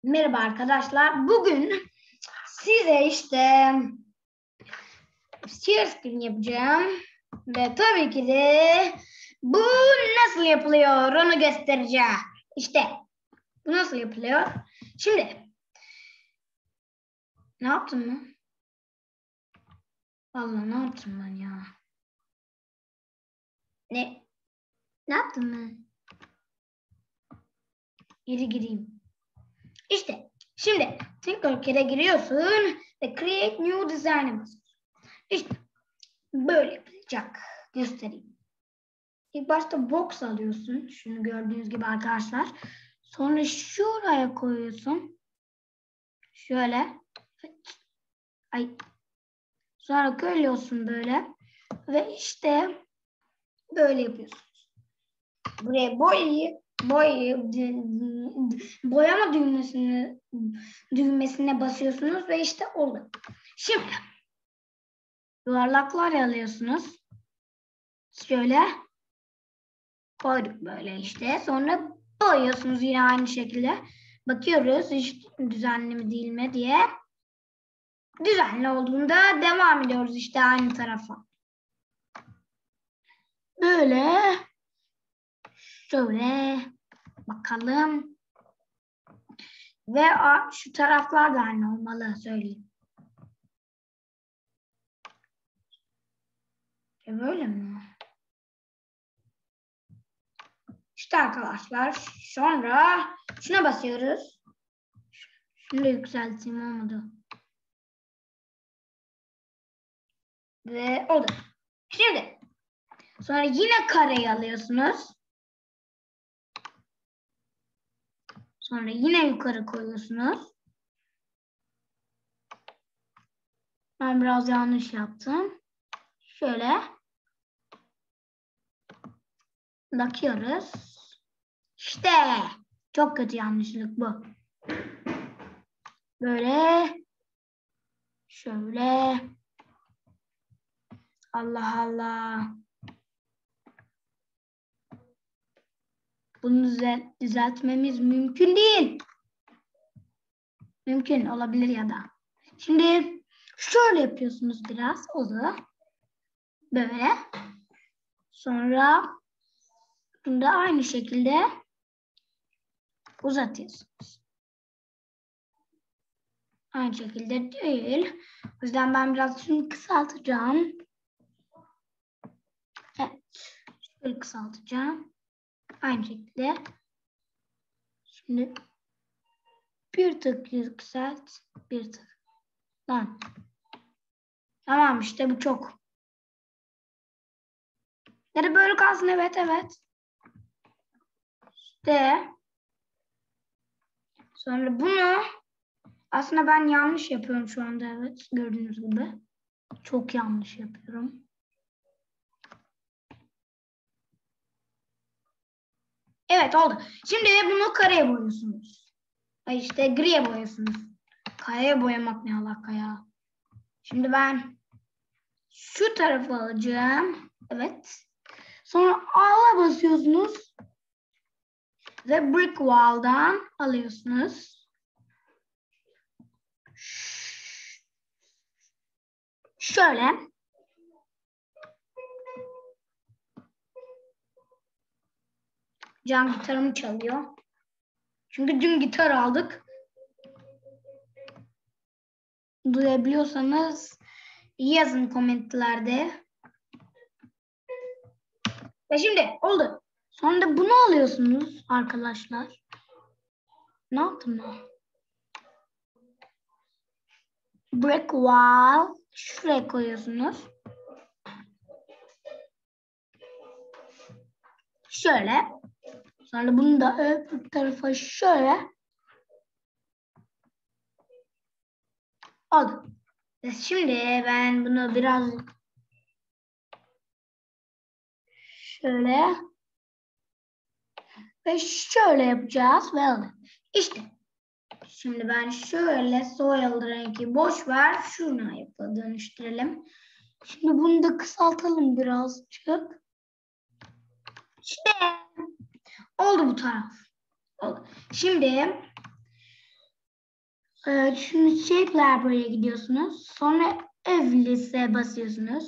Merhaba arkadaşlar. Bugün size işte share screen yapacağım. Ve tabii ki de bu nasıl yapılıyor onu göstereceğim. İşte bu nasıl yapılıyor. Şimdi ne yaptın mı? Vallahi ne yaptım ben ya? Ne yaptın mı? Geri gireyim. İşte şimdi Tinkercad'e giriyorsun ve Create New Design'a basıyorsun. İşte böyle yapılacak. Göstereyim. İlk başta box alıyorsun. Şunu gördüğünüz gibi arkadaşlar. Sonra şuraya koyuyorsun. Şöyle. Sonra koyuyorsun böyle. Ve işte böyle yapıyorsun. Buraya boyama düğmesine basıyorsunuz ve işte oldu. Şimdi yuvarlaklar alıyorsunuz. Şöyle koyduk böyle işte. Sonra boyuyorsunuz yine aynı şekilde. Bakıyoruz hiç düzenli mi değil mi diye. Düzenli olduğunda devam ediyoruz işte aynı tarafa. Böyle. Şöyle. Bakalım. Ve şu taraflar da aynı olmalı söyleyeyim. Böyle mi? İşte arkadaşlar. Sonra şuna basıyoruz. Şunu da yükselteyim olmadı. Ve oldu. Şimdi sonra yine kareyi alıyorsunuz. Sonra yine yukarı koyuyorsunuz. Ben biraz yanlış yaptım. Şöyle bakıyoruz. İşte çok kötü yanlışlık bu. Böyle şöyle. Allah Allah. Bunu düzeltmemiz mümkün değil. Mümkün olabilir ya da. Şimdi şöyle yapıyorsunuz biraz. O da böyle. Sonra bunu da aynı şekilde uzatıyorsunuz. Aynı şekilde değil. O yüzden ben biraz şunu kısaltacağım. Evet. Şöyle kısaltacağım. Aynı şekilde. Şimdi bir tık yükselt. Bir tık. Lan. Tamam işte bu çok. Ya da böyle kalsın. Evet evet. İşte. Sonra bunu aslında ben yanlış yapıyorum şu anda. Evet. Gördüğünüz gibi. Çok yanlış yapıyorum. Evet oldu. Şimdi bunu kareye boyuyorsunuz. Ay işte griye boyuyorsunuz. Kareye boyamak ne alaka ya? Şimdi ben şu tarafı alacağım. Evet. Sonra A'ya basıyorsunuz. Ve brick wall'dan alıyorsunuz. Şöyle. Can gitarımı çalıyor. Çünkü dün gitar aldık. Duyabiliyorsanız yazın komentlerde. Ve şimdi oldu. Sonra da bunu alıyorsunuz arkadaşlar. Ne yaptım ben? Brick wall. Şuraya koyuyorsunuz. Şöyle. Sonra bunu da öbür tarafa şöyle. Oldu. Şimdi ben bunu biraz şöyle ve şöyle yapacağız ve oldu. İşte. Şimdi ben şöyle soil rengi boş ver. Şuna dönüştürelim. Şimdi bunu da kısaltalım birazcık. İşte oldu bu taraf. Oldu. Şimdi Şimdi Shape Library'e gidiyorsunuz. Sonra Evlis'e basıyorsunuz.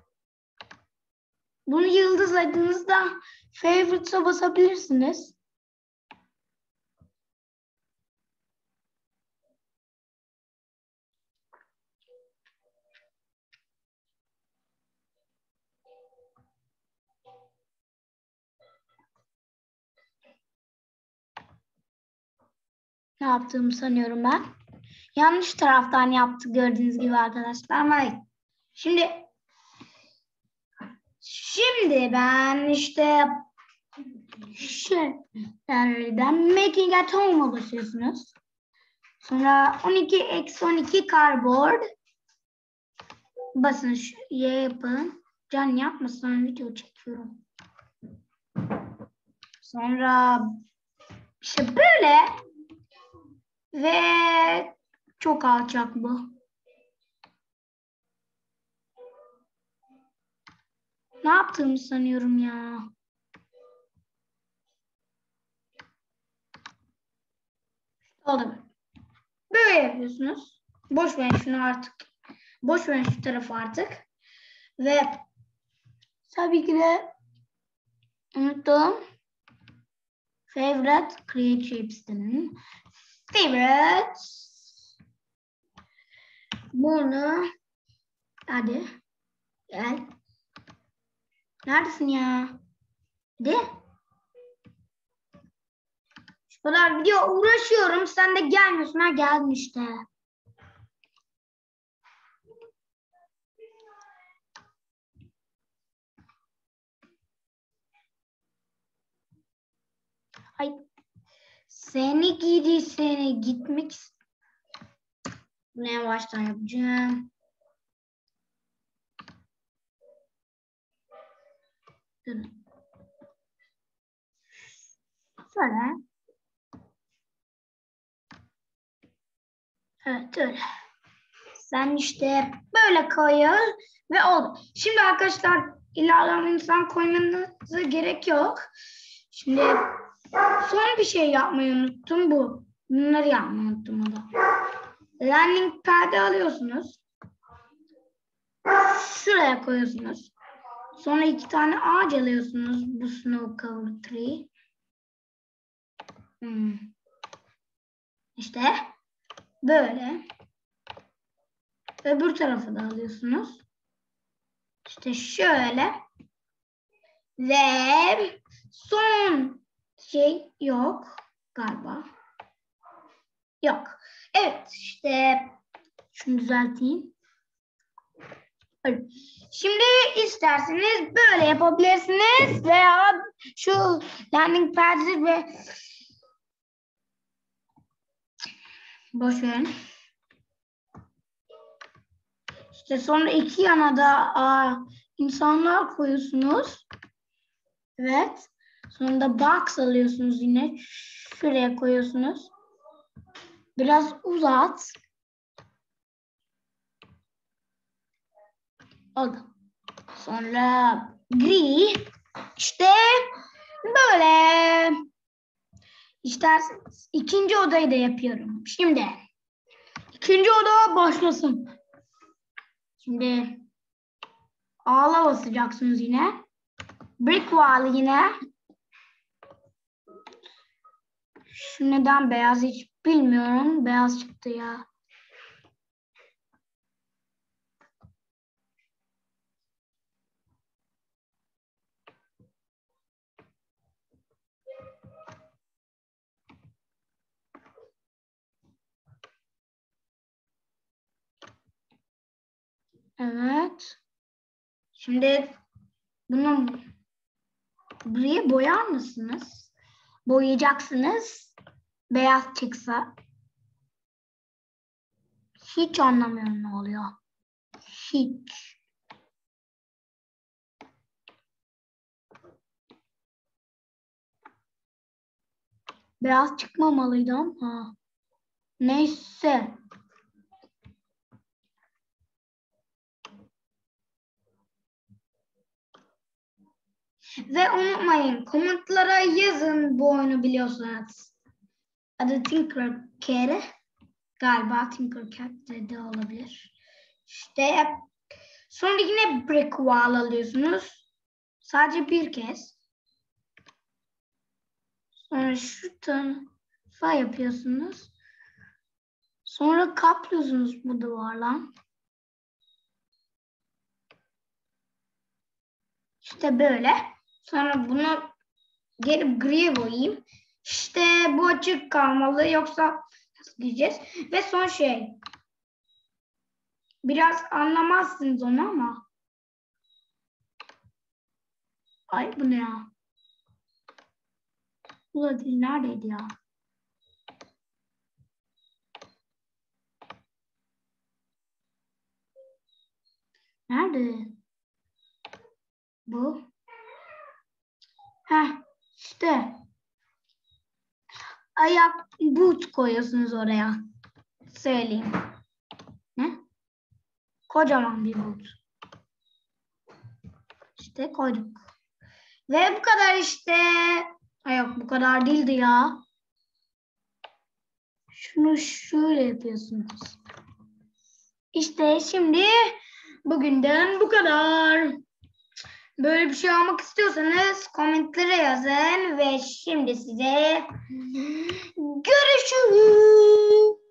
Bunu yıldızladığınızda Favorites'e basabilirsiniz. Ne yaptığımı sanıyorum ben. Yanlış taraftan yaptık gördüğünüz gibi arkadaşlar. Ama şimdi ben işte nereden Making at Home'a basıyorsunuz. Sonra 12x12 cardboard basın yapın. Can yapmasın, video çekiyorum. Sonra işte böyle ve çok alçak bu. Ne yaptığımı sanıyorum ya. Oldu. Böyle yapıyorsunuz. Boş verin şunu artık. Boş verin şu tarafı artık. Ve tabii ki de unuttum. Favorite Create Shapes'ten. Favorite. Bunu hadi gel. Neredesin ya? Hadi. Şu kadar video uğraşıyorum. Sen de gelmiyorsun. Ha geldin işte. Ay. Seni gidi seni gitmek. Bunu en baştan yapacağım. Şöyle. Evet öyle. Sen işte böyle koyuyor ve oldu. Şimdi arkadaşlar ilerleyen insan koymanıza gerek yok. Şimdi son bir şey yapmayı unuttum bu. Bunları yapmayı unuttum o da. Landing pad'i alıyorsunuz. Şuraya koyuyorsunuz. Sonra 2 tane ağaç alıyorsunuz. Bu snow cover tree. İşte böyle. Öbür tarafı da alıyorsunuz. İşte şöyle. Ve son şey yok galiba. Yok. Evet işte şunu düzelteyim. Şimdi isterseniz böyle yapabilirsiniz veya şu landing pad'i ve boş verin. İşte sonra iki yana da insanlar koyuyorsunuz. Evet. Sonra da box alıyorsunuz yine. Şuraya koyuyorsunuz. Biraz uzat. Oldu. Sonra gri. İşte böyle. İsterseniz ikinci odayı da yapıyorum. Şimdi ikinci oda başlasın. Şimdi ağla basacaksınız yine. Brick wall yine. Şu neden beyaz hiç bilmiyorum. Beyaz çıktı ya. Evet. Şimdi bunu buraya boyar mısınız? Boyayacaksınız. Beyaz çıksa. Hiç anlamıyorum ne oluyor. Hiç. Beyaz çıkmamalıydı ama. Neyse. Ve unutmayın komutlara yazın bu oyunu biliyorsanız. Adı Tinkercad. Galiba Tinkercad'de de olabilir. İşte sonra yine brick wall alıyorsunuz. Sadece bir kez. Sonra şu tarafa yapıyorsunuz. Sonra kaplıyorsunuz bu duvarla. İşte böyle. Sonra bunu gelip griye boyayayım. İşte bu açık kalmalı. Yoksa nasıl diyeceğiz? Ve son şey. Biraz anlamazsınız onu ama. Ay bu ne ya? Bu da değil. Neredeydi ya? Nerede? Bu. Heh, işte. Ayak boot koyuyorsunuz oraya. Söyleyeyim. Ne? Kocaman bir boot. İşte koyduk. Ve bu kadar işte. Ay yok bu kadar değildi ya. Şunu şöyle yapıyorsunuz. İşte şimdi bugünden bu kadar. Böyle bir şey almak istiyorsanız komentlere yazın ve şimdi size görüşürüz.